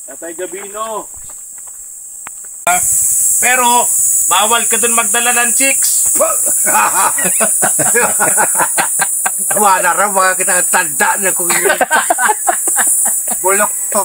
Tatay Gabino. Pero, bawal ka dun magdala ng chicks. Wala raw mga kita tanda na kung yun. Bulok to.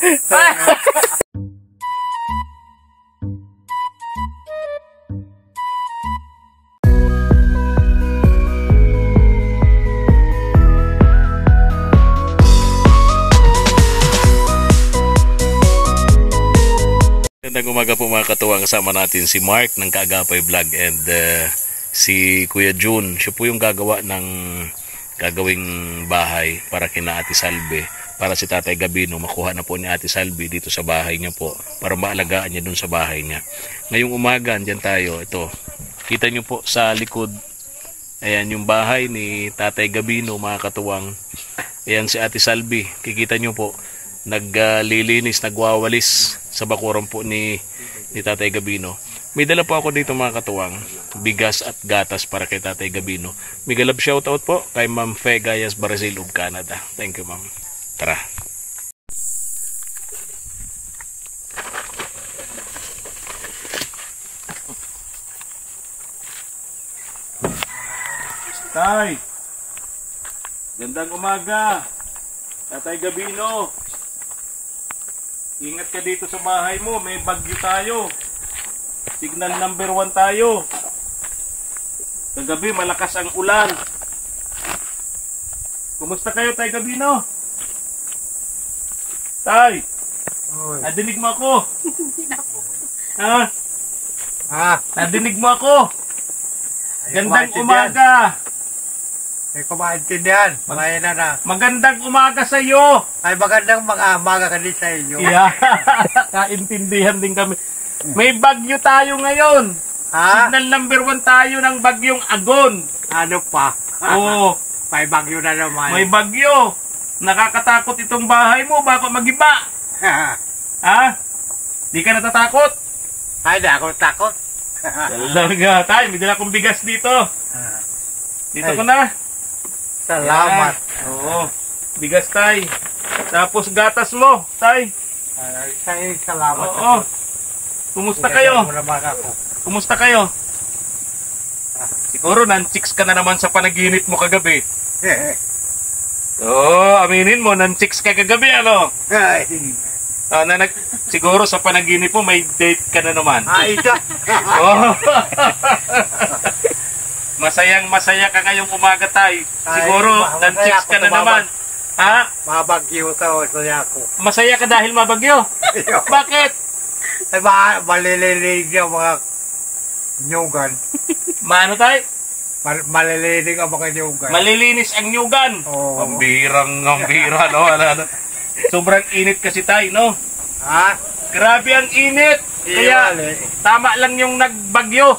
Magandang umaga po mga katuwang, kasama natin si Mark ng Kaagapay Vlog and si Kuya June. Siya po yung gagawa ng gagawing bahay para kina Ate Salve, para si Tatay Gabino makuha na po ni Ate Salve dito sa bahay niya po, para maalagaan niya dun sa bahay niya. Ngayong umaga, andyan tayo. Ito, kita nyo po sa likod, ayan yung bahay ni Tatay Gabino mga katuwang. Ayan si Ate Salve, kikita nyo po, naglilinis, nagwawalis sa bakuran po ni Tatay Gabino. May dala po ako dito mga katuwang, bigas at gatas para kay Tatay Gabino. May galab shoutout po kay Ma'am Fe Gayas, Brazil of Canada. Thank you, Ma'am. Tara. Tay, gandang umaga. Tatay Gabino, ingat ka dito sa bahay mo, may bagyo tayo. Signal number 1 tayo. Kagabi malakas ang ulan. Kumusta kayo, Tay Gabino? Tay, nadinig mo ako? Ha? Nadinig mo ako? Gandang umaga. Ay, kumaintindihan. Mga na. Magandang umaga sa iyo. Ay, magandang umaga ka din sa inyo. Yeah. Kaintindihan din kami. May bagyo tayo ngayon. Ha? Signal number 1 tayo ng bagyong Agon. Ano pa? Oo. May bagyo na naman. May bagyo. Nakakatakot itong bahay mo. Baka magiba. Ha? Di ka natatakot? Ay, di ako takot. Talaga. Tay, may dala kong bigas dito. Dito Ay. ko na. Salamat. Yan. Oo. Bigas, Tay. Tapos gatas mo, Tay. Ay, salamat. Oo. Kumusta kayo? Kumusta kayo? Siguro nan-chicks ka na naman sa panaginip mo kagabi. Oo, aminin mo, nan-chicks ka kagabi, ano? Siguro sa panaginip mo may date ka na naman. Ay, ito. Oh. Masayang-masaya ka ngayong umaga, Tay. Siguro nan-chicks ka na naman. Ha? Mabagyo ka, saya ko. Masaya ka dahil mabagyo? Bakit? Ay, malililig yung mga nyugan. Maano, Tay? Malililig ang mga nyugan. Malilinis ang nyugan. Oo. Ang bira, no? Ano. Sobrang init kasi, Tay, no? Ha? Grabe ang init. Kaya tama lang yung nagbagyo.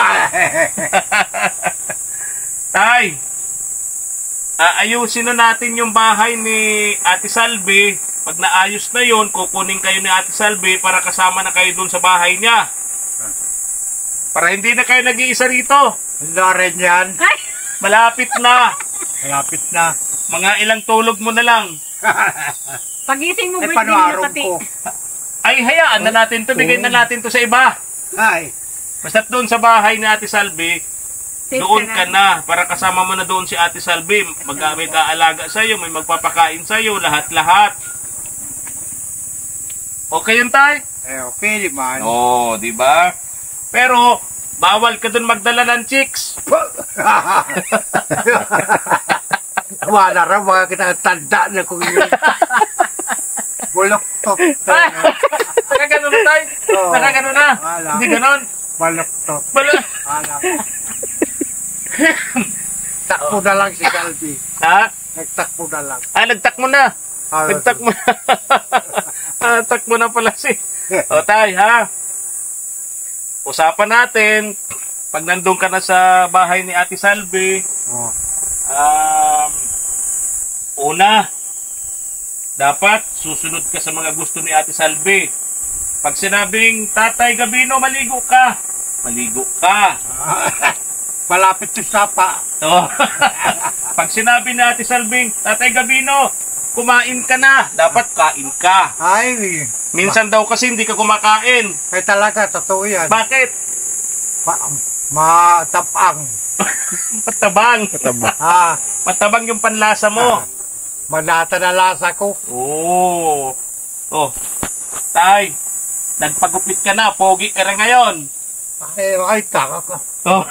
Tay, ayusin na natin yung bahay ni Ate Salve. Pag naayos na yon, kukunin kayo ni Ate Salve para kasama na kayo dun sa bahay niya. Para hindi na kayo nag-iisa rito. Hindi rin yan. Malapit na. Malapit na. Mga ilang tulog mo na lang. Pagising mo, Ay, panuarong ko. Ay, hayaan na natin to. Bigay na natin to sa iba. Ay. Basta't doon sa bahay ni Ate Salve, doon ka na. Para kasama mo na doon si Ate Salve. May kaalaga sa'yo, may magpapakain sa'yo, lahat-lahat. Okay yun, Tay? Okay naman. Oo, di ba? Pero, bawal ka doon magdala ng chicks. Wala raw mga kita tanda na kung yun. Bulok to. Nakagano na, Tay? Oo. Nakagano na? Wala. Hindi ganon? Bulok to. Wala. Wala. Takbo na lang si Calvi. Ha? Nagtakbo na lang. Nagtakmo na. Nagtakmo na. Takbo na pala si. O, Tay, ha? Usapan natin, pag nandun ka na sa bahay ni Ate Salve, una, dapat susunod ka sa mga gusto ni Ate Salve. Pag sinabing, Tatay Gabino, maligo ka. Maligo ka. Malapit yung sapa. Oh. Pag sinabi ni Ate Salve, Tatay Gabino, kumain ka na. Dapat kain ka. Ay, Minsan daw kasi hindi ka kumakain. ay talaga, totoo yan. Bakit? Matapang. Matabang. Ah, Matabang yung panlasa mo. manata na lasa ko. Oo. Oh. Tay, nagpagupit ka na. Pogi ka rin ngayon. Ay, taka ka. Oh.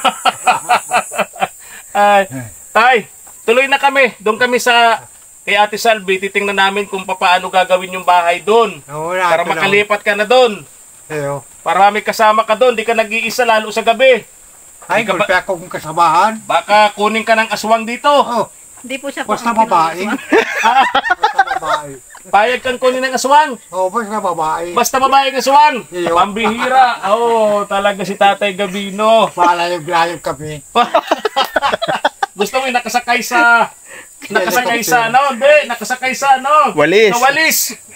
Ay, tay, tuloy na kami. Doon kami sa kay Ate Salvi. Titingnan namin kung paano gagawin yung bahay doon. Para makalipat ka na doon. Ayo. Para may kasama ka doon. Di ka nag-iisa lalo sa gabi. Ay, Di ka gulpi akong kasamahan. Baka kunin ka ng aswang dito. Oh, Hindi po siya basta ang babae. Basta babae. Payag kang kunin ng aswang. Oh, basta babae. Basta babae ng aswang. Iyo. Pambihira. Oo, talaga si Tatay Gabino. Palayog-layog kami. Gusto mo yung nakasakay sa ano? Hindi, nakasakay sa ano? Walis. Sa walis.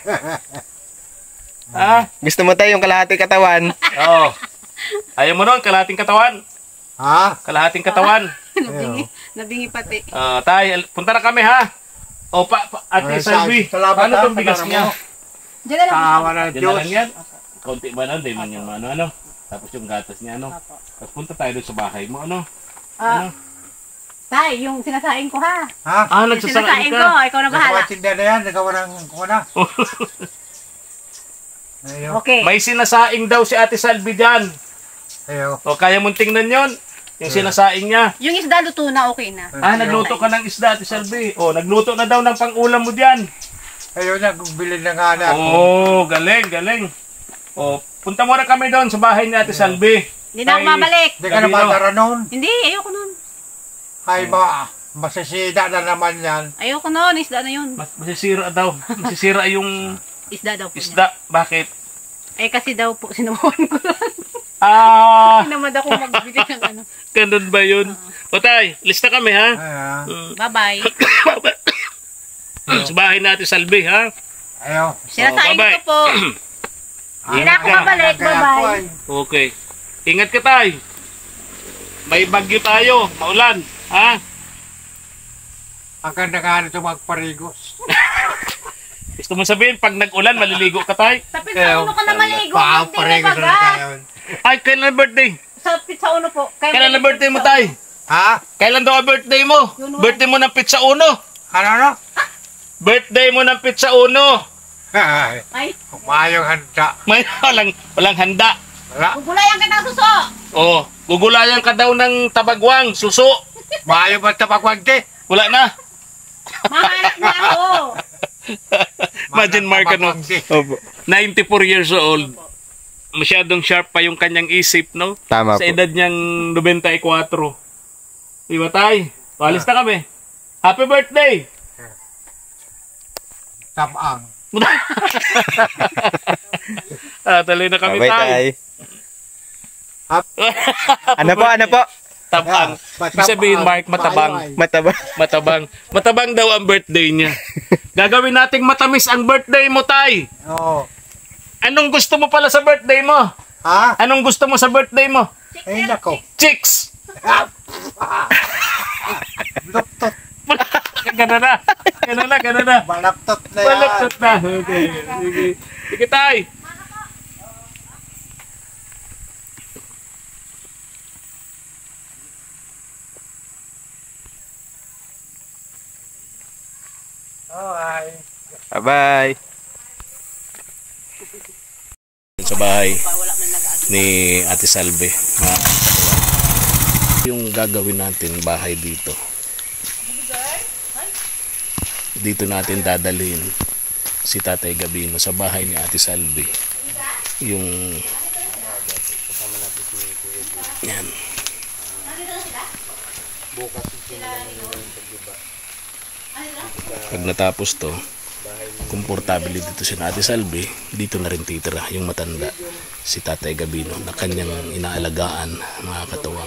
Ha? Gusto mo tayo yung kalahati katawan? Oo. Ayaw mo nun, kalahating katawan. Ha? Kalahating katawan. Nabingi pati. Tay, punta na kami ha. O, Ate Ay, Salvi, salamat, paano ha, itong bigas salamat niya? mo. Diyan na lang. Tawa ng Yan na Diyos. lang yan. Konti ba nun? Di man yung ano. Tapos yung gatas niya, ano. Tapos punta tayo doon sa bahay mo, ano. Ah, Tay, yung sinasaing ko ha. Ha? Ah, Yung nagsasain sinasaing ko, ka. ikaw na bahala. Nagkawatinda na yan. Nagawa ng kuna. Ayo. Okay. May sinasaing daw si Ate Salvi dyan. Ayo. O, kaya mong tingnan yon. Yung sinasaing niya. Yung isda luto na, okay na. Ah, nagluto ka ng isda, Ate Salvi. O, nagluto na daw ng pang-ulam mo dyan. Ayo na, bumili na nga na. Oo, galing. O, punta muna kami doon sa bahay ni Ate Salvi. Hindi na ako Tay- mabalik. Hindi ka na Gabino. matara noon. Hindi, ayoko nun. Ay, masasida na naman yan. Ayoko nun, isda na yun. Masisira daw. Masisira yung Isda daw po niya. isda. Bakit? Eh kasi daw po, sinubuhan ko lang. Ah, Tinamad ako magbili ng ano. ganun ba yun? O tay, lista kami ha. Ayan. Bye-bye. Sa bahay natin Salvi ha. Ayo. Sinasaing bye-bye. ko po. Hindi na ako ka. mabalik. Bye-bye. Okay. Ingat ka tay. May bagyo tayo. Maulan. Ha? Ang ganda nga nito magparigos. Gusto mo sabihin, pag nag-ulan, maliligo ka tay? Sa pizza uno ka na maligo. Parigos na tayo. Ay, kailan ang birthday? Sa pizza uno po. Kailan ang birthday mo tay? Ha? Kailan daw ang birthday mo? Birthday mo ng pizza uno. Ano? Birthday mo ng pizza uno. Ay, Ay, mayong handa. May walang handa. Wala. gugulayan kita suso. Oh, gugulayan ka daw ng tabagwang, suso. Mayong ba tapagwagdi? Wala na. Mahanap na ako. Imagine Mark, ano, Opo. 94 years old. Masyadong sharp pa yung kanyang isip, no? Tama Sa po. edad niyang 94. Di ba tay? Palis na kami. Happy birthday! Tabang. Tuloy na kami Bye tay. tay. Ano po? Tabang. Ibig sabihin, Mark, matabang. Mataba. Matabang daw ang birthday niya. Gagawin nating matamis ang birthday mo, tay. Oo. Anong gusto mo pala sa birthday mo? Ha? Anong gusto mo sa birthday mo? Ay, nako. Chicks! Luptot. Gano'n na. Gano'n na. Balaptot na yan. Balaptot na. Okay. Sige. Sige, tay. Ay. Bye-bye. Sa bahay ni Ate Salve. Yung gagawin natin bahay dito. Dito natin dadalhin si Tatay Gabino sa bahay ni Ate Salve. Yung yan. Pag natapos to, komportable dito si Ate Salve, dito na rin titira yung matanda, si Tatay Gabino, na kanyang inaalagaan, mga katuwang.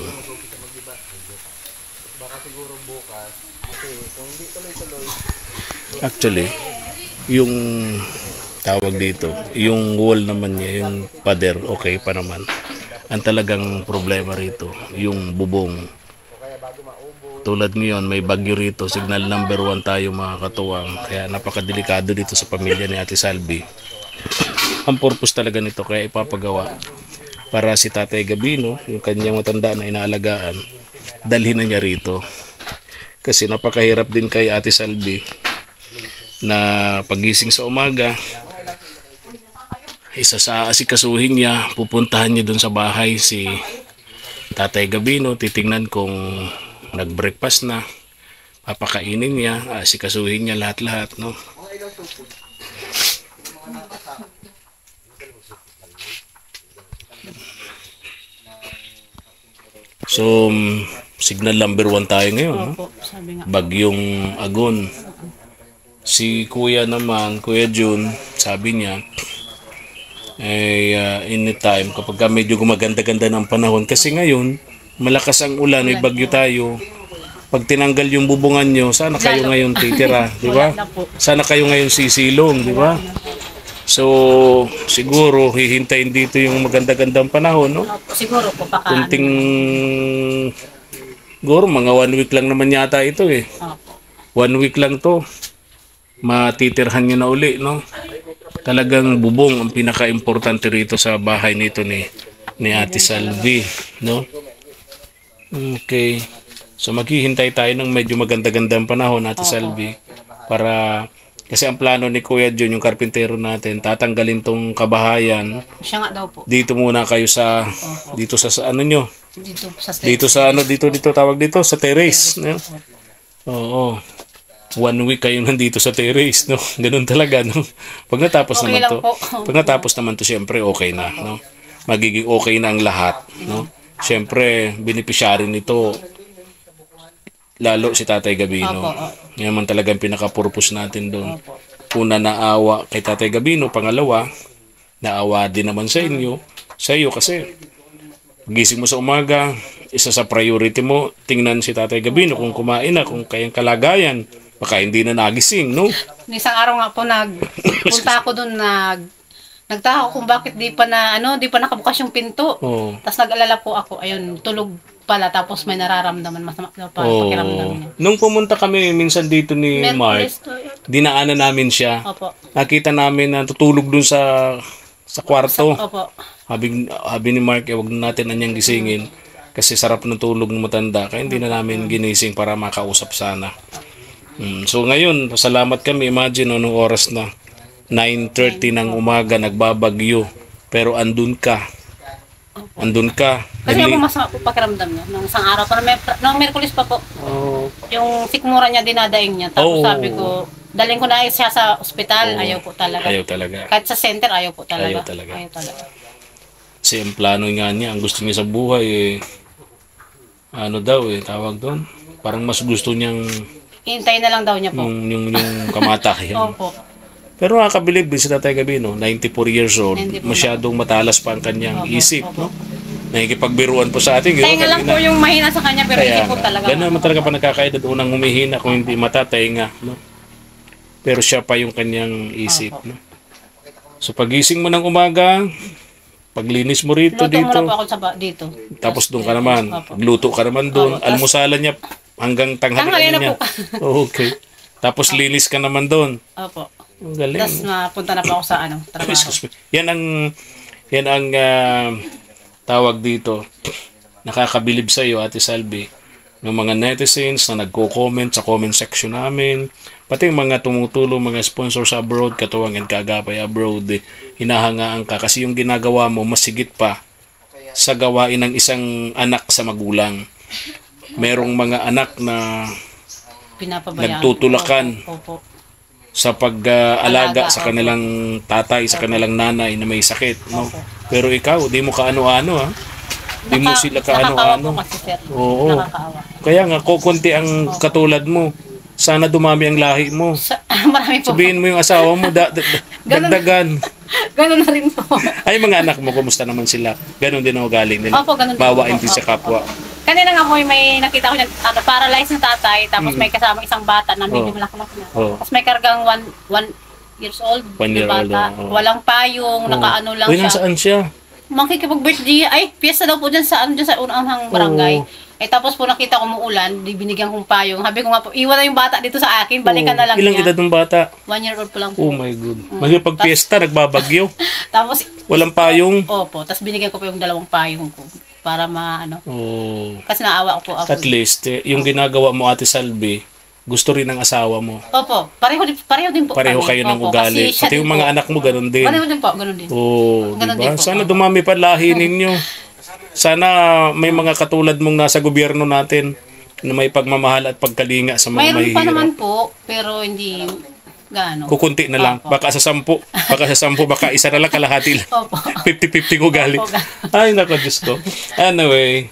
Actually, yung tawag dito, yung wall naman niya, yung pader, okay pa naman. Ang talagang problema rito, yung bubong. Tulad ngayon, may bagyo rito. Signal number 1 tayo mga katuwang. Kaya napakadelikado dito sa pamilya ni Ate Salvi. Ang purpose talaga nito kaya ipapagawa para si Tatay Gabino, yung kanyang matanda na inaalagaan, dalhin na niya rito. Kasi napakahirap din kay Ate Salvi na pagising sa umaga, isa sa asikasuhin niya, pupuntahan niya dun sa bahay si Tatay Gabino, titingnan kung nag-breakfast na, papakainin niya, asikasuhin niya lahat-lahat, no? So, signal number 1 tayo ngayon, no? Opo, sabi nga. Bagyong Agon. Si Kuya naman, Kuya June, sabi niya, anytime, kapag medyo gumaganda-ganda ng panahon, kasi ngayon, malakas ang ulan, may bagyo tayo. Pag tinanggal yung bubungan nyo, sana kayo ngayon titira, di ba? Sana kayo ngayon sisilong, di ba? So, siguro, hihintayin dito yung maganda-gandang panahon, no? Opo, siguro po, baka Kunting, siguro, mga 1 week lang naman yata ito eh. Opo. 1 week lang to. Matitirhan nyo na uli, no? Talagang bubong ang pinaka-importante rito sa bahay nito ni Ate Salvi, no? Okay. So maghihintay tayo ng medyo maganda-gandang panahon, Ate Salvi, para kasi ang plano ni Kuya Jun, yung karpintero natin, tatanggalin tong kabahayan. Siya nga daw po. Dito muna kayo sa dito sa ano nyo? Dito sa stage. Dito sa ano dito tawag dito sa terrace, no? Oo. 1 week kayo nandito sa terrace, no? Ganun talaga, no? Pag natapos Okay naman lang to, po. pag natapos naman to, siyempre okay na, no? Magiging okay na ang lahat, no? Siyempre, beneficiary nito lalo si Tatay Gabino. Yan man talagang pinaka-purpose natin doon. Una, naawa kay Tatay Gabino. Pangalawa, naawa din naman sa inyo, sa iyo kasi gising mo sa umaga, isa sa priority mo, tingnan si Tatay Gabino kung kumain na, kung kayang kalagayan. Baka hindi na nagising, no? Isang araw nga po punta ako doon, nagtaka kung bakit di pa nakabukas yung pinto. Oo. Tapos nag-alala po ako, ayun, tulog pala, tapos may nararamdaman, masama na pa, Oo. pakiramdam niya. Nung pumunta kami minsan dito ni Mark, Merkulis to, yun. dinaanan namin siya. Opo. Nakita namin na tutulog dun sa kwarto. Opo. Habi ni Mark, wag na natin anyang gisingin kasi sarap ng tulog ng matanda. Kaya hindi na namin ginising para makausap sana. So ngayon, salamat kami. Imagine, anong oras na? 9:30 ng umaga, nagbabagyo. Pero andun ka. Andun ka. Kasi ako masama po pakiramdam niya. Nung isang araw pa, nung Merkulis pa po, yung sikmura niya dinadaing niya. Tapos sabi ko, dalhin ko na siya sa ospital. Ayaw po talaga. Ayaw talaga. Kahit sa center, ayaw po talaga. Ayaw talaga. Ayaw talaga. Kasi ang plano nga niya, ang gusto niya sa buhay, ano daw tawag doon? Parang mas gusto niyang Hintayin na lang daw niya po. yung kamatayan. Opo. Pero nakakabilib din si Tatay Gabino, 94 years old, 94 masyadong matalas pa ang kanyang isip, no? Nakikipagbiruan po sa atin. Tainga lang po yung mahina sa kanya, pero hindi po talaga. Ganun naman talaga pa nagkakaedad, unang humihina kung hindi mata, tainga, no? Pero siya pa yung kanyang isip, no? So pagising mo ng umaga, paglinis mo rito, Luto dito. muna po ako dito. Tapos doon ka naman, luto ka naman doon, almusalan niya hanggang tanghali na niya. po. Okay. Tapos linis ka naman doon. Opo. Ang galing. Tapos mapunta na po ako sa trabaho. Excuse me. Yan ang tawag dito. Nakakabilib sa iyo, Ate Salvi, ng mga netizens na nagko-comment sa comment section namin. Pati yung mga tumutulong, mga sponsors abroad, Katuwang and Kaagapay abroad, hinahangaan ka kasi yung ginagawa mo masigit pa sa gawain ng isang anak sa magulang. Merong mga anak na Pinapabayaan. nagtutulakan Opo. sa pag-alaga sa kanilang tatay, sa kanilang nanay na may sakit, no? Pero ikaw, di mo kaano-ano, ha? Di mo sila kaano-ano. Nakakaawa po kasi, sir. Oo. Nakakaawa. Kaya nga, kukunti ang katulad mo. Sana dumami ang lahi mo. Marami po. Sabihin mo yung asawa mo, dagdagan. Ganun na rin po. Ay, mga anak mo, kumusta naman sila? Ganon din ang galing nila. Opo, ganun din Bawain po. din sa kapwa. Kanina nga po may nakita ko niya, paralyzed na tatay, tapos may kasama isang bata na medyo malaki-laki na. Tapos may kargang 1 years old. 1 year old. Walang payong, nakaano lang Uy, siya. nasaan siya? Makikipag-birthday, ay, piyesta daw po dyan sa unang barangay. Tapos po nakita ko umuulan, di binigyan kong payong. Sabi ko nga po, iwan na yung bata dito sa akin, balikan na lang Ilang niya. edad ng bata? 1 year old po lang Oh po. my God. Magpag-fiesta, nagbabagyo. Tapos, Walang payong. opo, tapos binigyan ko po yung 2 payong ko para Oh. kasi naawa ko po ako. At least, yung ginagawa mo, Ate Salvi, gusto rin ng asawa mo. Opo, pareho din po. Pareho kami. kayo ng Opo, ugali. kasi siya Pati yung din mga po. anak mo, ganun din. Pareho din po, ganun din. Oh, Ganun diba? din po. Sana dumami pa lahi ninyo. Sana may mga katulad mong nasa gobyerno natin na may pagmamahal at pagkalinga sa mga Mayroon pa naman mahihirap. po, pero hindi gaano. Kukunti na lang. Baka sa 10. Baka isa na lang, kalahati lang. Opo. 50-50 ko galit. Opo. Ay, nako, Diyos ko. Anyway,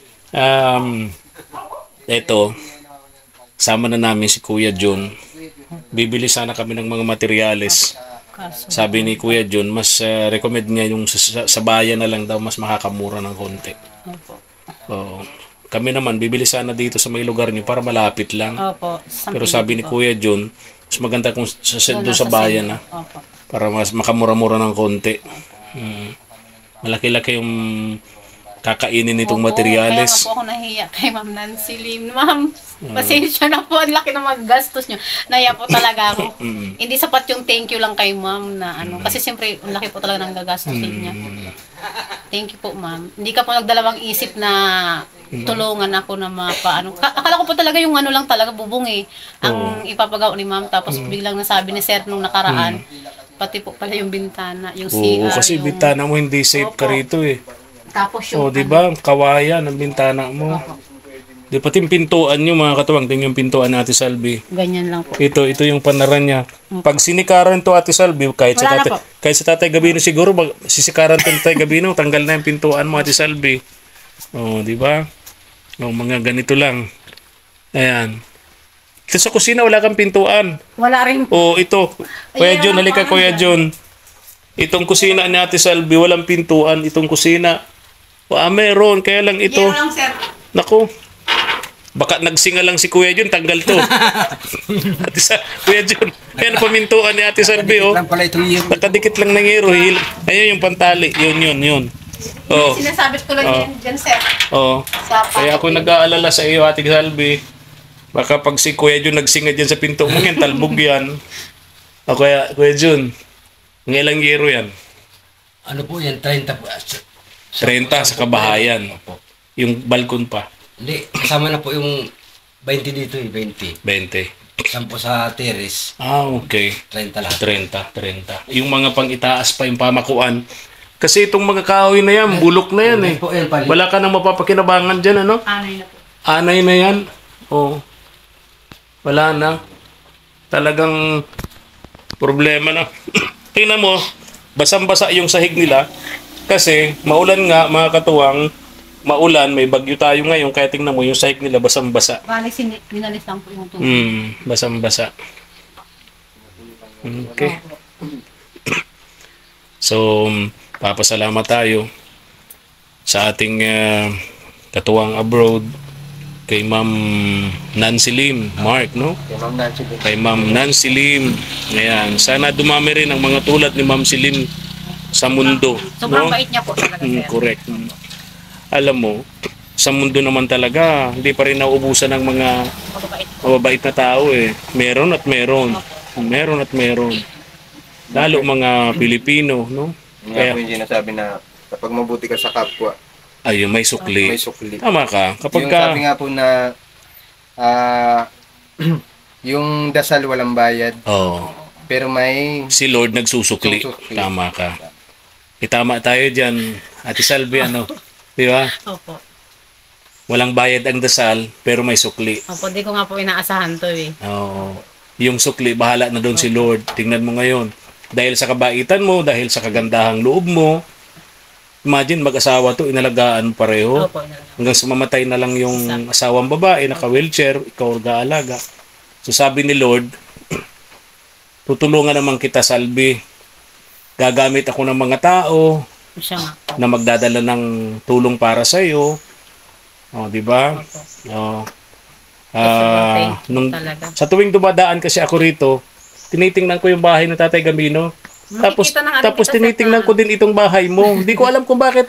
eto, sama na namin si Kuya John. Bibili sana kami ng mga materyales. Kaso, Sabi ni Kuya John, mas recommend niya yung sa bayan na lang daw, mas makakamura ng konti. opo. Oo. Kami naman, bibili sana dito sa may lugar niyo para malapit lang. Opo. Pero sabi ni Kuya John, mas maganda kung doon sa bayan na. Opo. Para mas makamura-mura ng konti. Malaki-laki yung kakainin nitong Opo, materyales. Kaya nga po ako nahiya kay Ma'am Nancy Lim. Ma'am, pasensya na po. Ang laki ng mga gastos nyo. Nahiya po talaga ako. Hindi sapat yung thank you lang kay Ma'am na Kasi siyempre, ang laki po talaga ng gagastusin niya. Thank you po, Ma'am. Hindi ka po nagdalawang isip na tulungan ako na mapaano. Akala ko po talaga yung lang talaga, bubong ang ipapagawa ni Ma'am. Tapos biglang nasabi ni Sir nung nakaraan, pati po pala yung bintana, yung Oo, CR. kasi yung... bintana mo hindi safe ka Opo. rito eh. Tapos O, yung... di ba? Kawayan ang bintana mo. Di pati yung pintuan nyo, mga katuwang. Tingnan yung pintuan ni Ate Salvi. Ganyan lang po. Ito yung panaran niya. Pag sinikaran to Ate Salvi, kahit sa Wala na tatay, po. kahit sa Tatay Gabino siguro, sisikaran to Tatay Gabino, tanggal na yung pintuan mo Ate Salvi. O, di ba? O, mga ganito lang. Ayan. Ito sa kusina, wala kang pintuan. Wala rin po. O, ito. Kuya John, halika Kuya John. Itong kusina ni Ate Salvi, walang pintuan. Itong kusina. Meron. Kaya lang ito. Yan lang, Sir. Naku. Baka nagsinga lang si Kuya John, tanggal to. Kuya John, yan pamintuan ni Ate Salvi, oh. Lang pala ito yung Nakadikit lang ng hero. Ayun yung pantali. Yun. Oh. Sinasabit ko lang yan dyan, Sir. Oh. Sa Kaya ako nag-aalala sa iyo, Ate Salvi. Baka pag si Kuya John nagsinga dyan sa pinto mo yan, talbog yan. O kaya, Kuya John, ilang hero yan? ano po yan, 30 po. 30 sa kabahayan. Opo. Yung balkon pa, Hindi, kasama na po yung 20 dito 20. 20. 10 sa terrace, Okay. 30 lahat. 30. Yung mga pang-itaas pa, yung pamakuan. Kasi itong mga kahoy na yan, bulok na yan eh. Po yan, pali. Wala ka nang mapapakinabangan dyan, ano? Anay na po. Anay na yan. Oh. Wala na. Talagang problema na. Tingnan mo, basang-basa yung sahig nila. Kasi maulan nga, mga katuwang, maulan, may bagyo tayo ngayon, kaya tingnan mo yung sahig nila basang-basa. Bali, minalis lang po yung tubig. Basang-basa. Okay. So, papasalamat tayo sa ating katuwang abroad, kay Ma'am Nancy Lim, Mark, no? Kay Ma'am Nancy Lim. Ayan, sana dumami rin ang mga tulad ni Ma'am Lim sa mundo, Sobrang no? bait niya po talaga, Sir. Correct. Alam mo, sa mundo naman talaga, hindi pa rin nauubusan ng mga Mababait. mababait na tao eh. Meron at meron. Meron at meron. Lalo mga Pilipino, no? Nga Kaya, po yung sinasabi na kapag mabuti ka sa kapwa, ayun, may sukli. may sukli. Tama ka. Kapag Yung ka, sabi nga po na yung dasal walang bayad, oh, pero may si Lord nagsusukli. Susukli. Tama ka. Itama tayo dyan. Ate Salvi, ano? Di ba? Opo. Walang bayad ang dasal, pero may sukli. Opo, di ko nga po inaasahan to eh. Oo. Yung sukli, bahala na doon si Lord. Tingnan mo ngayon. Dahil sa kabaitan mo, dahil sa kagandahang loob mo, imagine, mag-asawa to, inalagaan mo pareho. Opo, inalagaan. Hanggang sumamatay na lang yung asawang babae, naka-wheelchair, ikaw mag-aalaga. So sabi ni Lord, tutulungan naman kita, Salvi. Gagamit ako ng mga tao Siya nga. na magdadala ng tulong para sa iyo. Oh, di ba? Oh. Thank you Nung, talaga. sa tuwing dumadaan kasi ako rito, tinitingnan ko yung bahay ng Tatay Gabino. Tapos Makikita na nga rin tapos kita sa tinitingnan ko din itong bahay mo. Hindi ko alam kung bakit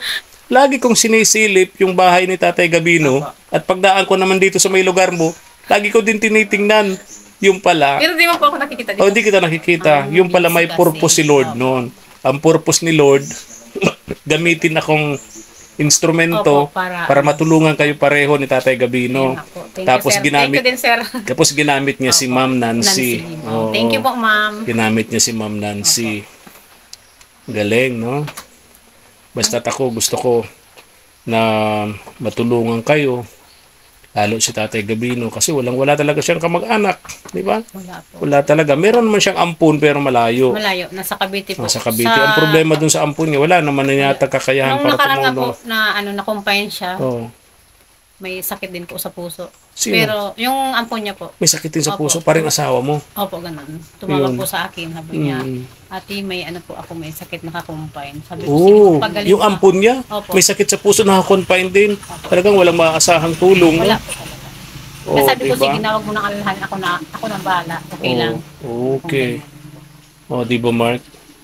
lagi kong sinisilip yung bahay ni Tatay Gabino at pagdaan ko naman dito sa may lugar mo, lagi ko din tinitingnan. Yung pala, Pero di mo po ako nakikita dito. hindi kita nakikita. Yung pala may purpose si Lord noon. Ang purpose ni Lord, gamitin akong instrumento Opo, para- para matulungan kayo pareho ni Tatay Gabino. Ayun nga po. Thank Tapos you, sir. ginamit Thank you din, sir. tapos ginamit niya si Ma'am Nancy. Oo. Thank you po, ma'am. Ginamit niya si Ma'am Nancy. Galing, no? Basta ako, gusto ko na matulungan kayo. Lalo si Tatay Gabino kasi wala talaga siyang kamag-anak. Di ba? Wala po. Wala talaga. Meron man siyang ampun pero malayo. Malayo. Nasa Cavite po. Sa Cavite. Ang problema dun sa ampun niya, wala naman na yata kakayahan Nung para nakaraan nga po tumulong. na na-confine siya, Oo. may sakit din po sa puso. Sino? Pero yung ampon niya po, May sakit din sa Opo. puso, parang asawa mo. opo, ganun. Tumawag Yun. po sa akin, sabi niya, Mm. ate, may ano po ako, may sakit naka-confine. Sabi ko, Oo. sige, pagaling Yung ka." ampun niya, Opo. may sakit sa puso, nakakonfine din. Talagang walang maasahang tulong. Wala No? po talaga. Oo, Kaya sabi ko, diba? sige, nawag mo nang alalahan, ako na bahala. Okay Oo. lang. Okay. O, di ba, Mark?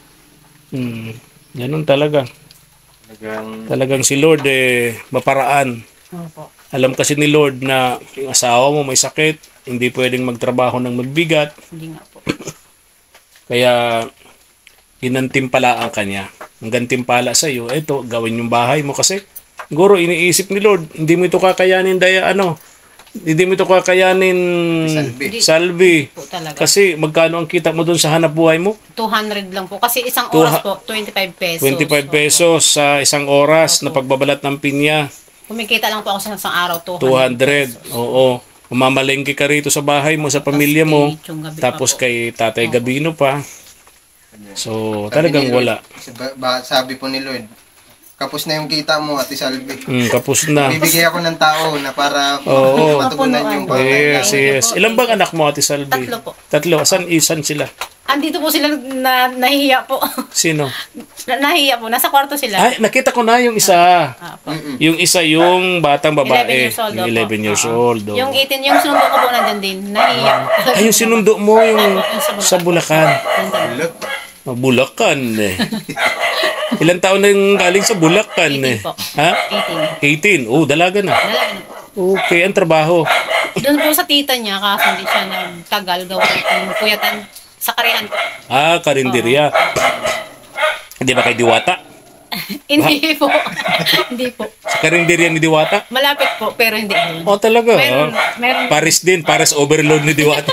Ganun talaga. Talagang si Lord, maparaan. Opo. Alam kasi ni Lord na yung asawa mo may sakit, hindi pwedeng magtrabaho ng magbigat, Hindi nga po. kaya ginantimpalaan ka niya. Ang gantimpala sa iyo, eto, gawin yung bahay mo kasi siguro iniisip ni Lord, hindi mo ito kakayanin hindi mo ito kakayanin salvi. Po talaga. Kasi magkano ang kita mo doon sa hanap buhay mo? 200 lang po. Kasi isang oras po, 25 pesos. 25 pesos sa isang oras na pagbabalat ng pinya. Kumikita lang po ako sa isang araw, 200. 200. Oo. Umamalengke ka rito sa bahay mo, sa pamilya mo. Yung gabi Tapos pa po. kay Tatay Gabino pa. So, talagang wala. Sabi po ni Lord, kapos na yung kita mo, Ate Salvi. Kapos na. Bibigay ako ng tao na para Oo. matugunan yung Yes, pangangailangan. yes. Ilan bang anak mo, Ate Salvi? 3 po. 3. Isan sila? Andito po sila nahihiya po. Sino? Nahihiya po. Nasa kwarto sila. Ay, nakita ko na yung isa. Po. Yung isa, yung batang 11 babae. years old. Yung opo. 11 years Oo. old. oo. Yung 18, yung sinundo ko po nandyan din. Nahihiya. Ay, yung sinundo mo, yung sa Bulacan. Look, Oh, Bulacan eh. Ilang taon na yung galing sa Bulacan 18 eh? po. Ha? 18. 18. Oh, dalaga na. Dalaga na po. Okay, ang trabaho. Doon po sa tita niya, kaso hindi siya nagtagal gawa ng puyatan sa karihan po. Ah, karinderya. Hindi ba kay Diwata? Hindi po. Hindi po. Sa karinderya ni Diwata? Malapit po, pero hindi. Oh, talaga. Meron. Paris din, Paris overload ni Diwata.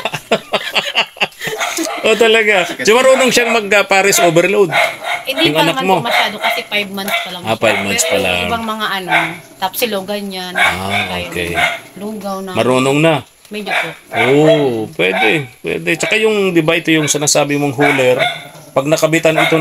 Oh, talaga. So, marunong siyang mag-Paris overload. Hindi Yung pa anak naman mo? po masyado kasi 5 months pa lang. Ah, siya. 5 months pero pa yung lang. ibang mga tapsilogan yan. Ah, okay. Lugaw na. Marunong na. Medyo po. Oh, pwede. Pwede. Tsaka yung, di ba, ito yung sinasabi mong huler. Pag nakabitan ito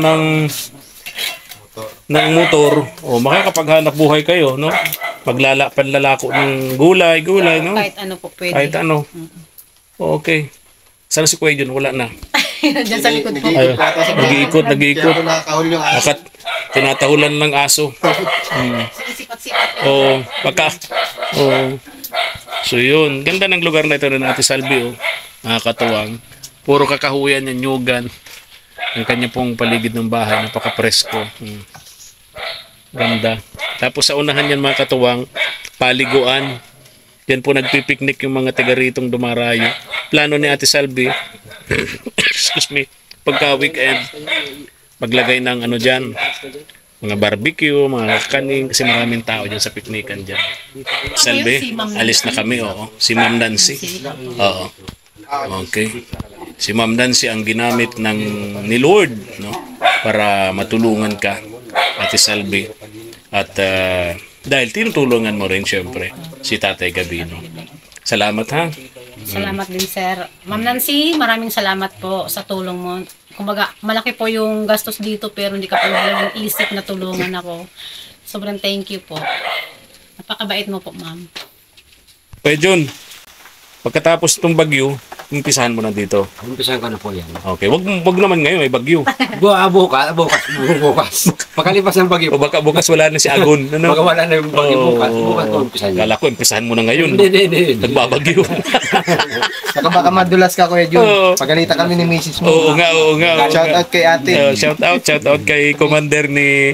ng motor, makakapaghanap buhay kayo, no? Panlalako ng gulay, no? Kahit ano po pwede. Kahit ano. Okay. Sana si Kuya Jun, wala na. Diyan sa likod po. Ay, nag-iikot. Kaya ako nakakahul yung aso. Nakat, tinatahulan ng aso. Sipat-sipat. Oo, Oo. So yun, ganda ng lugar na ito na Ate Salvi, oh. Nakakatuwang. Puro kakahuyan yan, nyugan. Ang kanya pong paligid ng bahay, napaka-presko. Ganda. Tapos sa unahan yan mga katuwang, paliguan. Yan po nagpipiknik yung mga taga ritong dumarayo. Plano ni Ate Salvi, excuse me, pagka weekend, maglagay ng ano dyan, mga barbecue, mga kanin, kasi maraming tao dyan sa piknikan dyan. Salvi, alis na kami, oo. Si Ma'am Nancy. Oo. Okay. Si Ma'am Nancy ang ginamit ni Lord, no? Para matulungan ka, Ate Salvi. At dahil tinutulungan mo rin syempre si Tatay Gabino. Salamat ha. Salamat din, sir. Ma'am Nancy, maraming salamat po sa tulong mo. Kumbaga, malaki po yung gastos dito pero hindi ka pa ng isip na tulungan ako. Sobrang thank you po. Napakabait mo po, ma'am. Kuya Jun, pagkatapos itong bagyo, umpisahan mo na dito. Umpisahan ko na po yan. Okay, wag naman ngayon, may bagyo. Bukas. Pagkalipas ng bagyo. O baka bukas wala na si Agon. Ano? Baka wala na yung bagyo bukas. Bukas ko umpisahan yan. Kala ko, umpisahan mo na ngayon. Hindi. Nagbabagyo. Saka baka madulas ka, Kuya Jun. Oo. Pagalitan kami ni Mrs. mo. Oo nga. Shout out kay ate. Shout out kay commander ni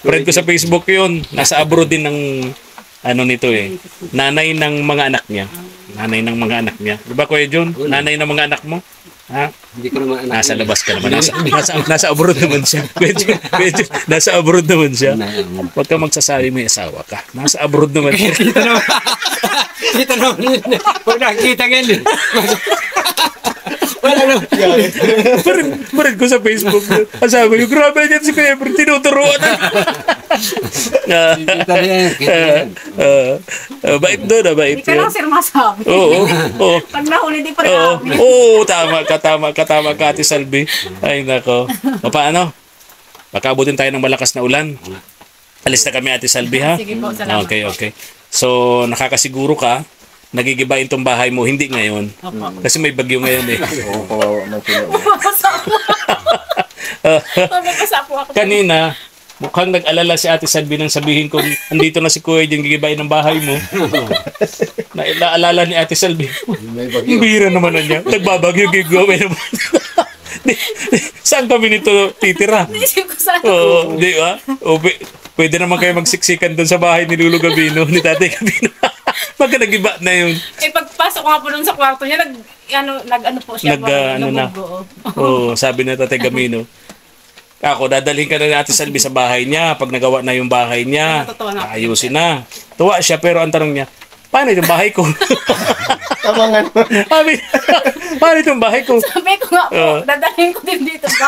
Friend ko sa Facebook yun. Nasa abroad din ng ano nito eh. Nanay ng mga anak niya. Nanay ng mga anak niya. Di ba Kuya Jun? Nanay ng mga anak mo? Ha? Hindi ko naman anak. Nasa labas ka naman. Nasa abroad naman siya. Medyo, nasa abroad naman siya. Huwag ka magsasabi may asawa ka. Nasa abroad naman siya. Kita naman. Kita naman yun. Pag nakikita ngayon. Wala naman. Marid ko sa Facebook. Ang sabi ko, grabe yan si Kuya Efren. Tinuturuan na. Kita na yan. Kita na yan. Bait doon, bait Hindi ka lang, yun. sir, masabi. Oo. Oo. Pag nahuli, di pa rin Oo, kami. oo, tama ka, Ate Salvi. Ay, nako. O paano? Makabutin tayo ng malakas na ulan. Alis na kami, Ate Salvi, ha? Sige po, salamat. Okay. So, nakakasiguro ka, nagigibain tong bahay mo, hindi ngayon. Opo. Kasi may bagyo ngayon eh. Oo, kawawa man sila. Mapapasa po. Mapapasa po ako. Kanina, mukhang nag-alala si Ate Salvi nang sabihin ko, andito na si Kuya dyan, gigibain ng bahay mo. Naalala ni Ate Salvi, May bagyo. ang bihira naman na niya. Nagbabagyo, gigibain naman. Saan kami nito titira? Naisip ko sana. Oo, di ba? O, pwede naman kayo magsiksikan doon sa bahay ni Lulu Gabino, ni Tatay Gabino. Magka nag-iba na yun. Eh, pagpasok ko nga po dun sa kwarto niya, nag-ano po siya. Ano na. Oo, sabi na Tatay Gabino. Ako, dadalhin ka na ni Ate Salvi sa bahay niya. Pag nagawa na yung bahay niya, Totoo na. ayusin na. Tuwa siya, pero ang tanong niya, paano yung bahay ko? Tama nga naman. Sabi, paano yung bahay ko? Sabi ko nga po, dadalhin ko din dito ba?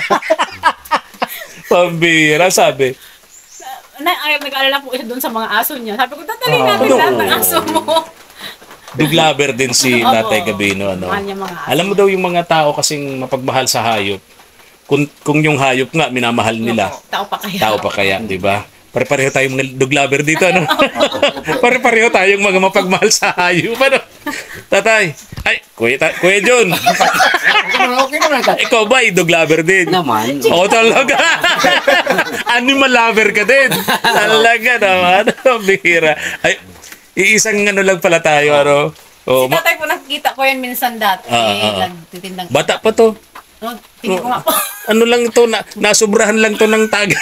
Pambira, sabi. Nag-alala po siya dun sa mga aso niya. Sabi ko, dadalhin natin lahat ng aso mo. Duglaber din si Opo. Tatay Gabino. Ano? Mahal niya mga aso. Alam mo daw yung mga tao kasing mapagmahal sa hayop. Kung yung hayop nga, minamahal nila. Tao pa kaya. Tao pa kaya, di ba? Pare-pareho tayong mga duglaber dito, ano? Pare-pareho tayong mga mapagmahal sa hayop, ano? Tatay, ay, Kuya John, Okay naman. ikaw ba, duglaber din? Naman. Oo, talaga. Animal lover ka din. Talaga naman. Bihira. Ay, iisang ano lang pala tayo, ano? Oh, Si tatay po nakikita ko yan minsan dati. Nagtitindang. bata pa to. No, tingin ko nga po. Ano lang ito, nasubrahan lang to ng tagay.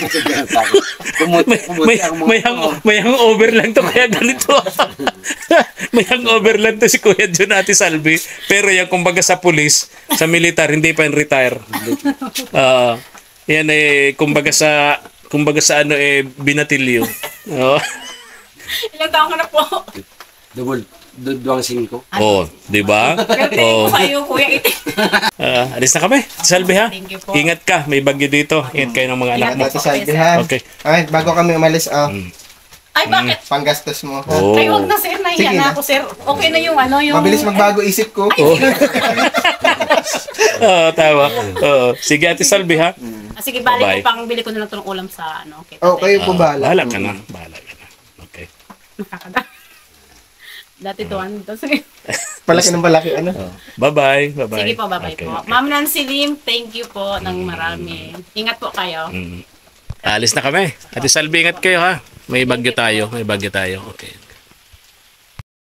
may hangover lang to kaya ganito. May hangover lang to si Kuya John, Ate Salvi. Pero yan kumbaga sa pulis, sa militar, hindi pa in retire. Yan eh kumbaga sa ano eh binatilyo. Ilang taon ka na po? Duwang 5. Oh, di ba? Pero tingin ko kayo, kuya, itin. Alis na kami. Ate Salvi, ha? Thank you po. Ingat ka, may bagyo dito. Ingat kayo ng mga anak mo. Ate Salvi, ha? Okay. Ay, bago kami umalis, Ay, bakit? panggastos mo. ha? Oh. Ay, huwag na sir, nahiya Sige na na. ako sir. Okay na yung ano, yung... Mabilis magbago isip ko. Tama. Sige, Ate Salvi, ha? Sige, balik Bye. ko pang bili ko na lang itong ulam sa ano. Kita Oh, kayo po bahala. Bahala ka na. Bahala ka na. Okay. Nakakada. Dati to, ano to. Sige. Palaki ng palaki, ano? Bye-bye. Bye-bye. Sige po, bye-bye Okay, po. okay. Ma'am Nancy Lim, thank you po ng marami. Ingat po kayo. Alis na kami. Ate Salvi, ingat kayo, ha? May bagyo tayo. Okay.